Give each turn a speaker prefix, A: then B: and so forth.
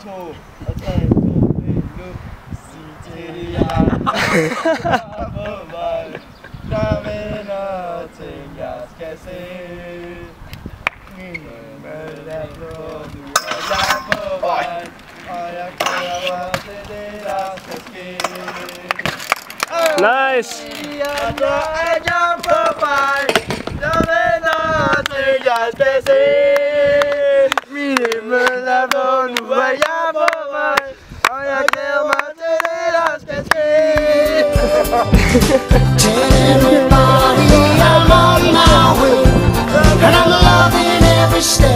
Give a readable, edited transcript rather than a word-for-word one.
A: 2 og 3, 2, 1, nu. Sig til jer, på vej. Der vender ting, jeg skal se. Min møl er blå, nu er jeg på vej. Og jeg glæder mig til det, der skal ske.
B: Nice!
A: Nu er jeg på vej. Der vender ting, jeg skal se. Min himmel er blå, nu er jeg på vej. Og jeg glæder mig til det, der skal ske.
C: Tell everybody I'm on my way, and I'm loving every step.